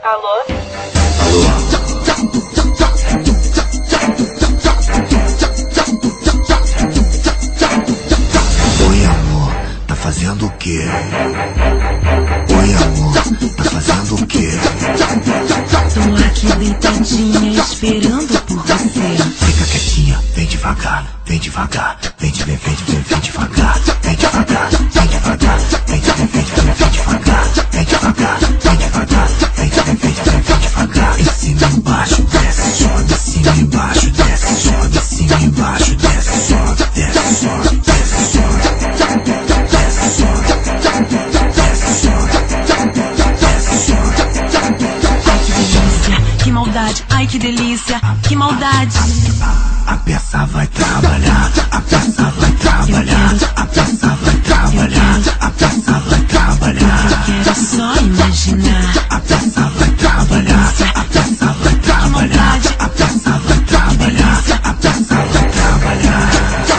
Alô? Oi, amor, tá fazendo o quê? Oi, amor, tá fazendo o quê? Tô aqui deitadinha esperando por você. Fica quietinha, vem devagar, vem devagar, vem devagar, vem devagar, vem devagar, vem devagar, vem devagar, vem devagar, vem devagar, vem devagar, vem devagar, vem devagar. Em cima e embaixo, desce, sobe, em cima e embaixo, desce, sobe, em cima e embaixo, desce, sobe, desce, sobe, desce, sobe, desce, sobe, desce, sobe, desce, sobe. Que maldade, ai que delícia, que maldade. A peça vai trabalhar, a peça vai trabalhar, a peça vai trabalhar, a peça vai trabalhar. Eu quero só imaginar. A peça vai trabalhar, a peça vai trabalhar, a peça vai trabalhar, a peça vai trabalhar.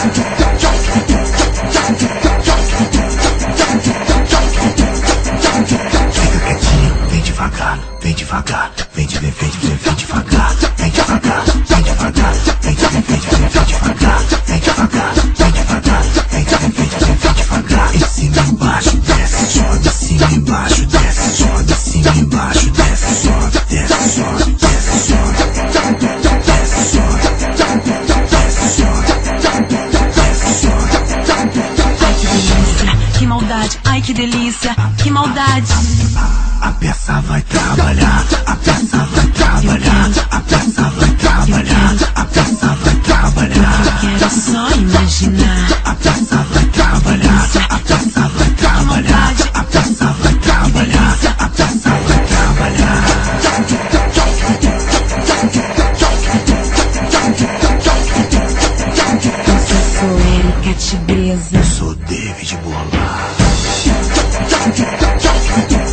Fica quietinho, vem devagar, vem devagar, vem devagar, vem devagar, vem devagar, vem devagar, vem devagar, vem devagar, vem devagar, vem devagar, vem devagar, vem devagar. Em cima e embaixo, desce, sobe, em cima e embaixo, desce, sobe, em cima e embaixo, desce, sobe, desce, sobe, desce, sobe, desce, sobe, desce, sobe, desce, sobe. Que maldade, ai que delícia, que maldade. A peça vai trabalhar, a peça vai trabalhar, a peça vai trabalhar, a peça vai trabalhar. Eu quero só imaginar. A peça vai trabalhar, a peça vai trabalhar, a peça vai trabalhar, a peça vai trabalhar. Eu sou Erika Tigresa. Eu sou David Bolado.